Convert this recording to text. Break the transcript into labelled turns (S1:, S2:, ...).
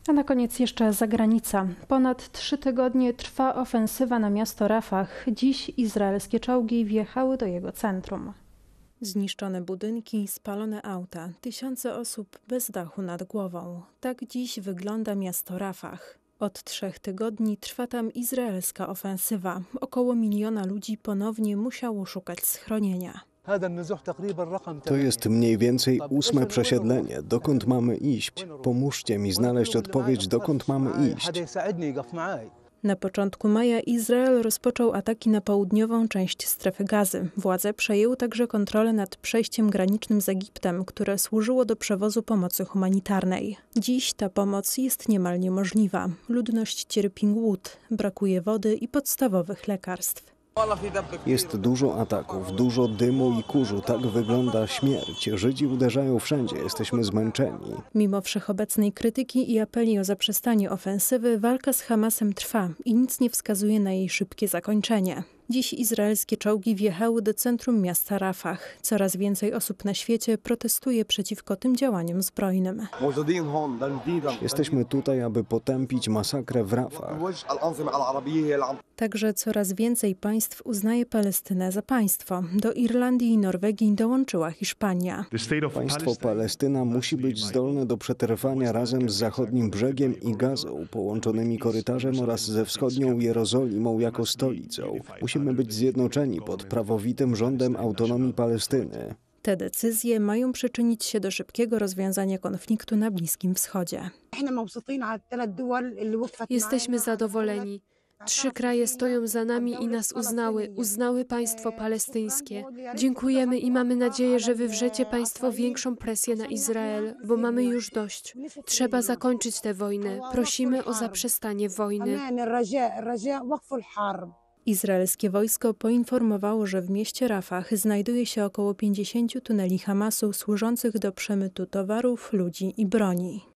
S1: A na koniec jeszcze zagranica. Ponad 3 tygodnie trwa ofensywa na miasto Rafah. Dziś izraelskie czołgi wjechały do jego centrum. Zniszczone budynki, spalone auta, tysiące osób bez dachu nad głową. Tak dziś wygląda miasto Rafah. Od 3 tygodni trwa tam izraelska ofensywa. Około 1 miliona ludzi ponownie musiało szukać schronienia.
S2: To jest mniej więcej 8. przesiedlenie. Dokąd mamy iść? Pomóżcie mi znaleźć odpowiedź, dokąd mamy iść.
S1: Na początku maja Izrael rozpoczął ataki na południową część strefy Gazy. Władze przejęły także kontrolę nad przejściem granicznym z Egiptem, które służyło do przewozu pomocy humanitarnej. Dziś ta pomoc jest niemal niemożliwa. Ludność cierpi głód, brakuje wody i podstawowych lekarstw.
S2: Jest dużo ataków, dużo dymu i kurzu. Tak wygląda śmierć. Żydzi uderzają wszędzie. Jesteśmy zmęczeni.
S1: Mimo wszechobecnej krytyki i apeli o zaprzestanie ofensywy, walka z Hamasem trwa i nic nie wskazuje na jej szybkie zakończenie. Dziś izraelskie czołgi wjechały do centrum miasta Rafah. Coraz więcej osób na świecie protestuje przeciwko tym działaniom zbrojnym.
S2: Jesteśmy tutaj, aby potępić masakrę w Rafah.
S1: Także coraz więcej państw uznaje Palestynę za państwo. Do Irlandii i Norwegii dołączyła Hiszpania.
S2: Państwo Palestyna musi być zdolne do przetrwania razem z zachodnim brzegiem i Gazą, połączonymi korytarzem oraz ze wschodnią Jerozolimą jako stolicą. Musimy być zjednoczeni pod prawowitym rządem autonomii Palestyny.
S1: Te decyzje mają przyczynić się do szybkiego rozwiązania konfliktu na Bliskim Wschodzie.
S3: Jesteśmy zadowoleni. 3 kraje stoją za nami i nas uznały państwo palestyńskie. Dziękujemy i mamy nadzieję, że wywrzecie państwo większą presję na Izrael, bo mamy już dość. Trzeba zakończyć tę wojnę. Prosimy o zaprzestanie wojny.
S1: Izraelskie wojsko poinformowało, że w mieście Rafah znajduje się około 50 tuneli Hamasu służących do przemytu towarów, ludzi i broni.